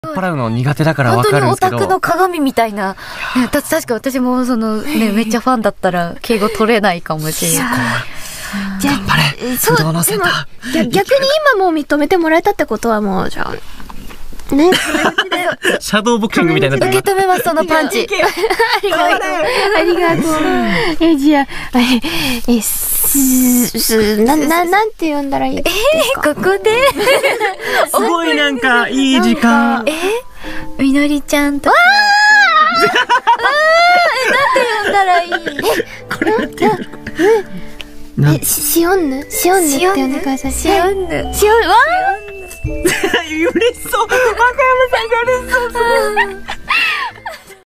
払うの苦手だからわかるんですけど。 本当にオタクの鏡みたいな。ね、確か私もそのね、めっちゃファンだったら敬語取れないかもしれない。 じゃあ頑張れ、不動のセンター。 逆に今もう認めてもらえたってことはもう、じゃあ、ね。 シャドーボクシングみたいになって受け止めます、そのパンチ。 ありがとう。ありがとう。じゃあ、なんて呼んだらいいですか？ ここですごいなんかいい時間。 みのりちゃんとか。なんて呼んだらいい？ これなんていうの？ シオンヌって呼んでください。 シオンヌ。 シオン、わ嬉しそう。若山さんが嬉しそう。